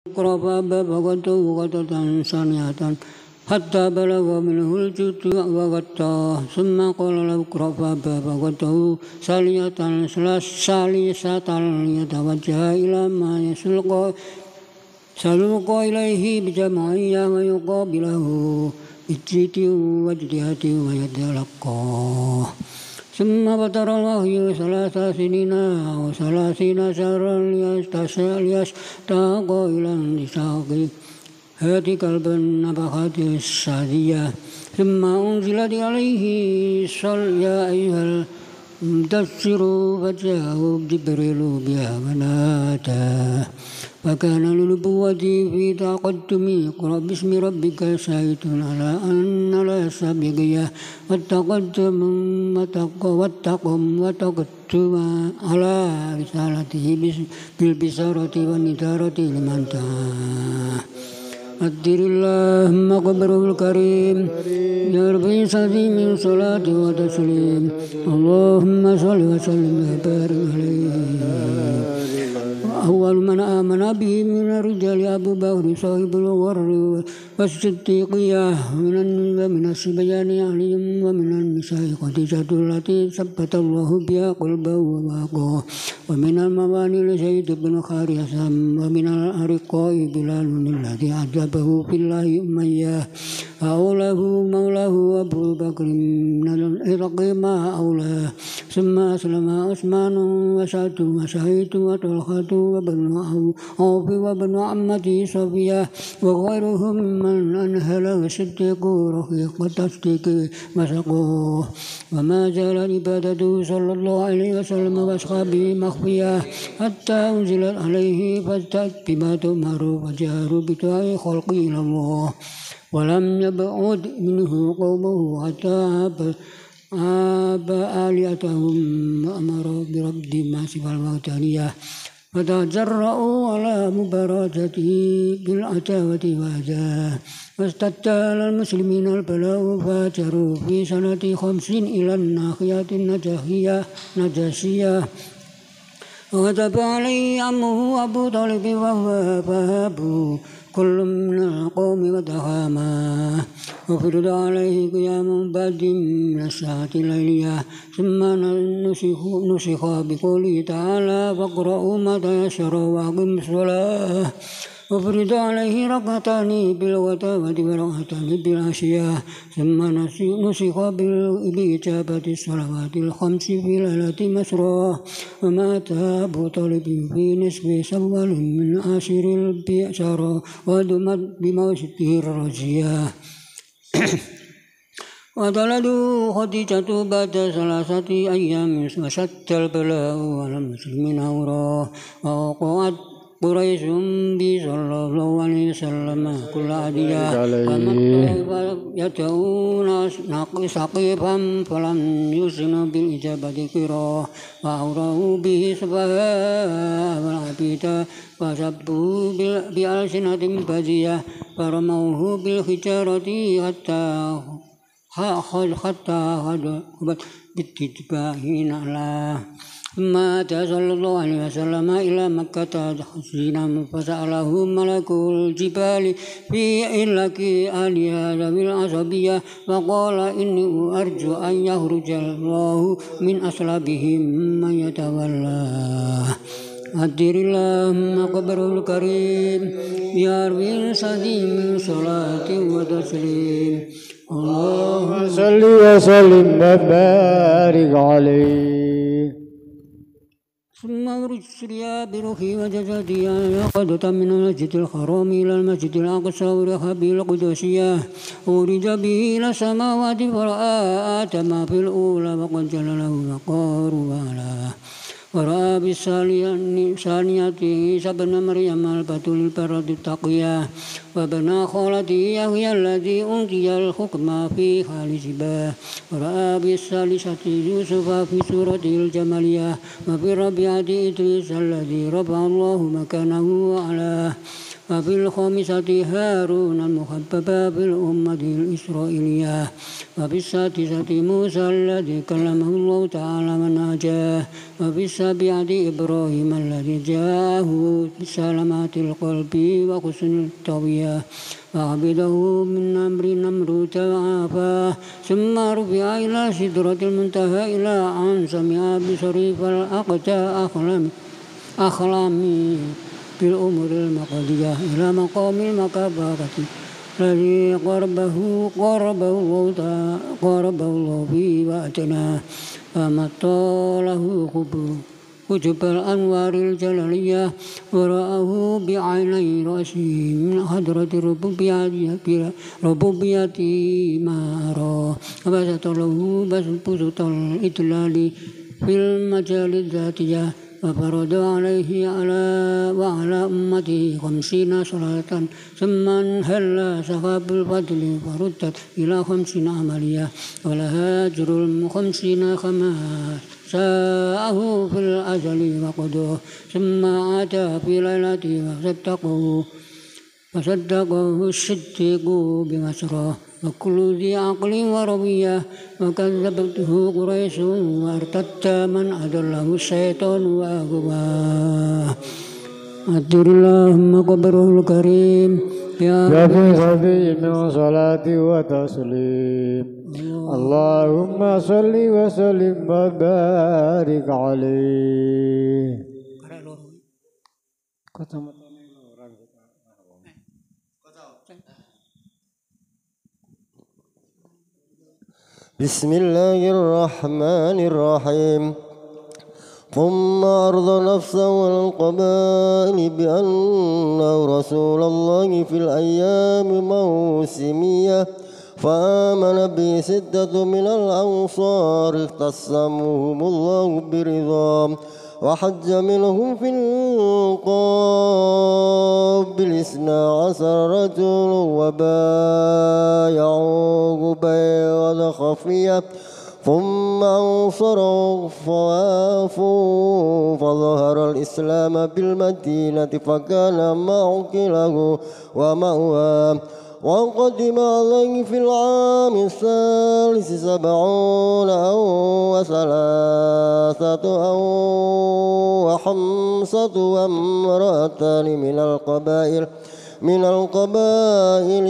قرب فقدته قطة ثانية حتى بلغ منه الجد وغطاه ثم قال له اقرأ فقدته ثانية ثالثة ليتوجه إلى ما سلوق إليه بجمعية ويقابله بالجد واجتهاد ويتلقاه. ثم فتر الوحي 3 سنين أو 30 شهرا ليشتاق إلى انتشاق هات قلب النفخات السعدية. ثم أنزلت عليه يا أيها المدثر فجاءه جبريل بأماناته فكان للنبوة في تقدم اقرأ باسم ربك شاهد على أن لا سابقية وتقدم على رسالته بالبشارة والنذارة لمن تعاه. أدر اللهم قبره الكريم يرفع صدي من صلاة وتسليم. اللهم صل وسلم وبارك عليه. أول من آمن به من الرجال أبو بكر صاحب الغر والصديقية ومن الصبيان علي ومن النساء خديجة التي ثبت الله بها قلبه وواقعه ومن المواني لزيد بن خارثة ومن الأرقاء بلال الذي عجبه في الله أمية أولاه مولاه أبو بكر من العراق ما أولاه. ثم أسلم عثمان وسعد وسعيد وطلحة وابن عوف وابن عمته صفية وغيرهم من أنهل وصدق رفيق التصديق وسقوه. وما زال عبادته صلى الله عليه وسلم وأصحابه مخفية حتى أنزلت عليه فاستجب بما تؤمر وجاهروا بدعاء خلق إلى الله ولم يبعد منه قومه حتى آلهتهم وأمر برد ما سوى الوثنية فتجرؤوا على مبارزته بالعداوة وأذاه واستدى على المسلمين البلاء فاجروا في سنة 50 إلى الناحية النجاشية وكتب عليه عمه أبو طالب وهو فهبوا كل من القوم وتهاما وفرض عليه قيام بعد من الساعة الليلية ثم نسخ بقوله تعالى فاقرؤوا ما تيسر وأقيموا الصلاة وفرض عليه ركعتان بالغداة وركعتان بالعشية ثم نسخ بإجابة الصلوات الخمس في ليلة مسرى ومات أبو طالب في نصف شوال من عاشر البشر ودمت بموته الرجية. وطلدوا خديجة بعد 3 أيام وشد البلاء على المسلمين أوراه ووقعت قريش صلى الله عليه وسلم كل عدية يدعون سقيفا فلم يحسنوا بالإجابة قراه وأوراه به سفهاء والعبيد وسبوا بألسنة بذية فرموه بالحجارة حتى خبت باتجاه نعلاه. ثم أتى صلى الله عليه وسلم إلى مكة حزينا فسأله ملك الجبال في إلك آلهة ذوي العصبية فقال إني أرجو أن يخرج الله من أصلابهم من يتولاه. أدر اللهم قبره الكريم يروي الصدي من صلاة وتسليم. اللهم صل وسلم وبارك عليه. ثم أرسل بروحي وجسدي قد من المسجد الحرام إلى المسجد الأقصى ورحب بالقدسية ورج به إلى السماوات فرأى آدم في الأولى وقد جل له وقار وعلاه ورأى بالثانية عيسى ابن مريم البتول البرد التقية وابن خالته يحيى الذي أوتي الحكم في حال شباه ورأى بالثالثة يوسف في سورة الجمالية وفي الرابعة إدريس الذي رفع الله مكانه وعلاه وفي الخامسة هارون المخفف في الأمة الإسرائيلية وفي السادسة موسى الذي كلمه الله تعالى وناجاه وفي السابعة إبراهيم الذي جاءه بسلامات القلب وحسن التوبة وعبده من أمر نمرود وعافاه ثم رفع إلى سدرة المنتهى إلى أن سمع بصريف الأقداء أخلامي في الأمور المقضية إلى مقام المكبرة الذي قربه الله به وأتناه فمطى له كتب الأنوار الجلالية ورآه بعيني رأسه من حضرة ربوبيته ما أراه وبسط له بسط الإدلال في المجال الذاتية وفرض عليه وعلى أمته 50 صلاة ثم انهل سحاب الفضل فردت إلى 50 عملية ولها أجر 50 كما ساءه في الأزل وقدره ثم أتى في ليلته فصدقه الصديق بمسراه وكل ذي عقل وربية وكذبته قريش وارتد من أضله الشيطان وأغواه أدر اللهم قبره الكريم يا في من صلاة وتسليم اللهم صل وسلم وبارك عليه. بسم الله الرحمن الرحيم. ثم أرض نفسه والقبائل بأنه رسول الله في الأيام موسمية فآمن به 6 من الأنصار اختصمهم الله برضاه وحج منهم في القابل 12 رجل وبايعوه بيعة خفية ثم أنصروا فوافوا فظهر الإسلام بالمدينة فكان معقله ومأواه وقدم عليه في العام الثالث 70 أو 3 أو 5 وامرأتان من القبائل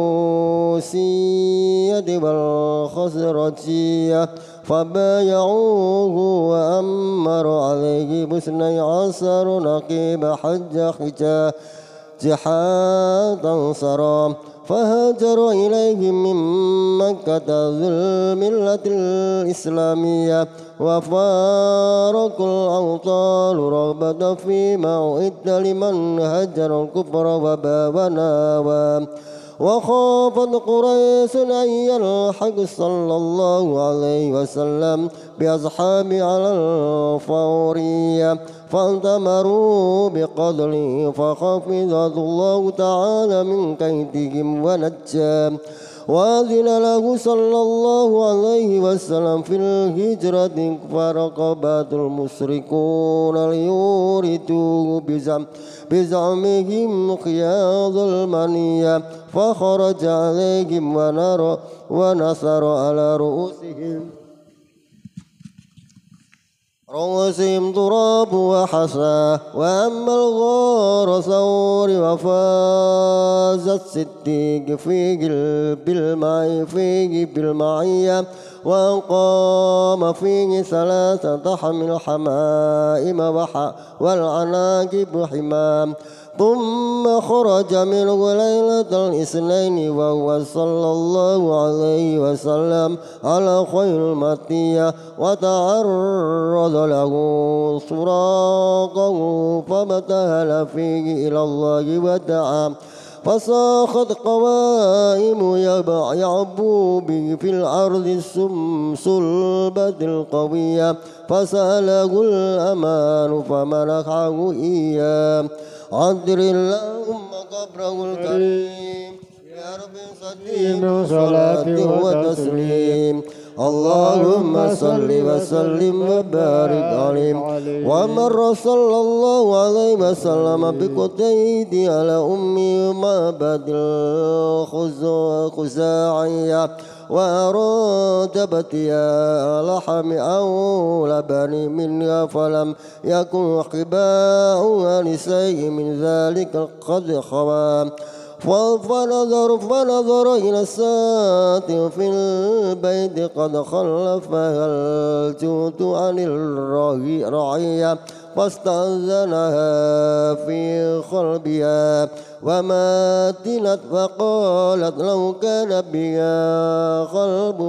أوسية والخزرجية فبايعوه وأمر عليه ب12 نقيب حج جحادا صرا فهاجر إليهم من مكة ذو الملة الإسلامية وفارقوا الأوطان رغبة فيما أعد لمن هجر الكفر وناوى وخافت قريش أن يلحق صلى الله عليه وسلم بأصحابه على الفورية فانتمروا بقتله فحفظه الله تعالى من كيدهم ونجاه وأذن له صلى الله عليه وسلم في الهجرة فرقبت المشركون ليوردوه بزعمهم خياض المنية فخرج عليهم ونصر على رؤوسهم تراب وحصى وأما الغار ثور وفاز الصديق فيه بالمعية وقام فيه 3 حمل حمائم والعناكب حمام ثم خرج منه ليلة الاثنين وهو صلى الله عليه وسلم على خيل المطية وتعرض له سراقه فابتهل فيه إلى الله ودعا فصاخت قوائم يعبو به في الأرض السلبة القوية فسأله الأمان فمنحه إياه عذر اللهم قبره الكريم يا رب صديق صلاة وتسليم اللهم صل وسلم وبارك عليه. ومر صلى الله عليه وسلم بقتيد على أمي معبد الخزاعية وأراد بتياء لحم أو لبن منها فلم يكن خباء لشيء من ذلك قد خوى. فنظر إلى الساعة في البيت قد خلفها الجود عن الرعية فاستأذنها في قلبها وماتنت وقالت لو كان بها قلب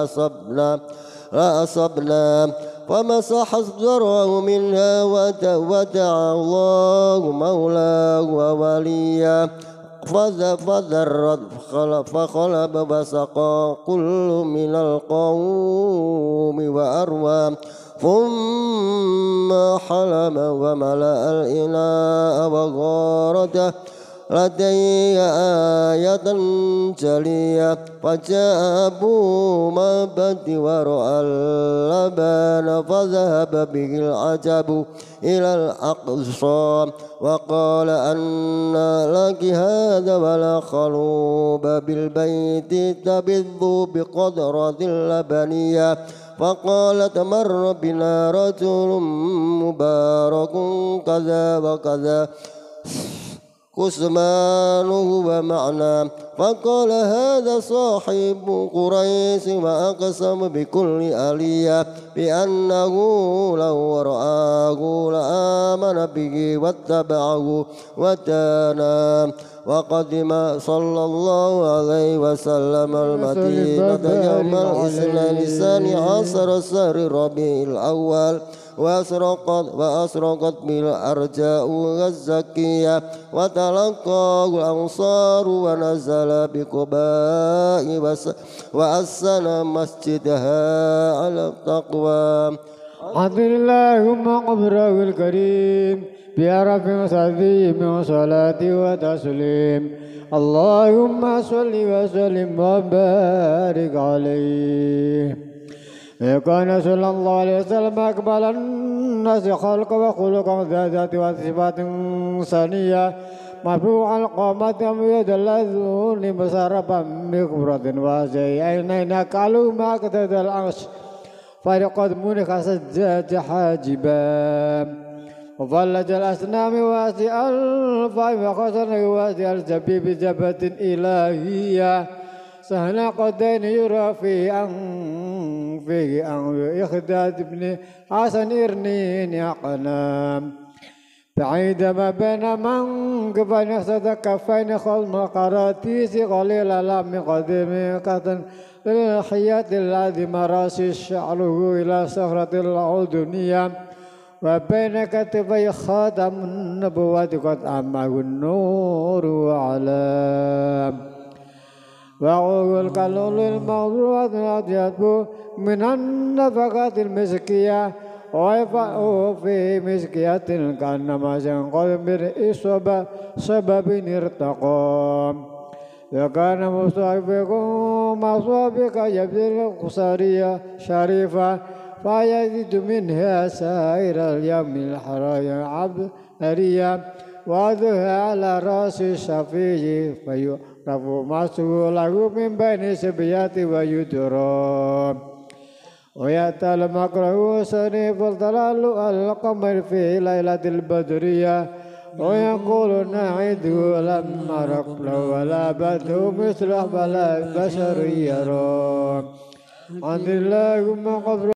لأصبنا فمسح الزرع منها ودعا الله مولاه ووليا فذرت فخلب وسقى كل من القوم وأروى ثم حلم وملأ الإناء وغارته لدي آية جلية فجاء أبو معبد ورأى اللبان فذهب به العجب إلى الأقصى وقال أن لك هذا ولا خلوب بالبيت تبذ بقدرة اللبنية فقالت مر بنا رجل مبارك كذا وكذا كسمانه ومعنى فقال هذا صاحب قريش وأقسم بكل آلية بأنه لو رآه لآمن به واتبعه وتانا. وقدم صلى الله عليه وسلم المدينة يوم الاثنين الثاني عشر شهر ربيع الأول وأشرقت بالأرجاء الزكية وتلقاه الأنصار ونزل بقباء وأسن مسجدها على التقوى. عبد اللهم قبره الكريم بأرف سبيم وصلاة وتسليم. اللهم صل وسلم وبارك عليه. كان صلى الله عليه وسلم أقبل الناس خلقا وخلقا ذات وصفات ثانية مرفوع القامة أميد اللذون مسربا بكبرة وشيئين كالو ما كتد العرش فرقد منك سجاد حاجبا وفلج الأسنام واسع الفاي وخسر واسع الجبيب جبة إلهية سهل قدين يرى في أنفه أن إخداد ابن حسن إرنين يقنام بعيد ما بين منقفين يخسد كفين خلم قراتيس قليل لم قدم قطن للحياة الذي مراسي شعره إلى صخرة العودنية وبين كتفي خاتم النبوة قد أمه النور وعلام وأقول كالول الموضوعات الأطيب من النفقات المسكية ويفعل في مسكية كأنما سينقل بالإصابة سبب ارتقى وكان مصابكم مصابك يبذل قصرية شريفة فيزيد منها سائر اليوم الحرايا عبد هريا وضعها على رأس الشفيع فيعرف مسه له من بين سبيات ويدرى ويأتى المكره سنيف الضلال القمر في ليلة البدرية ويقول نعيده لم نرق له ولا بده مثله بلا بشر يرى عند الله قبر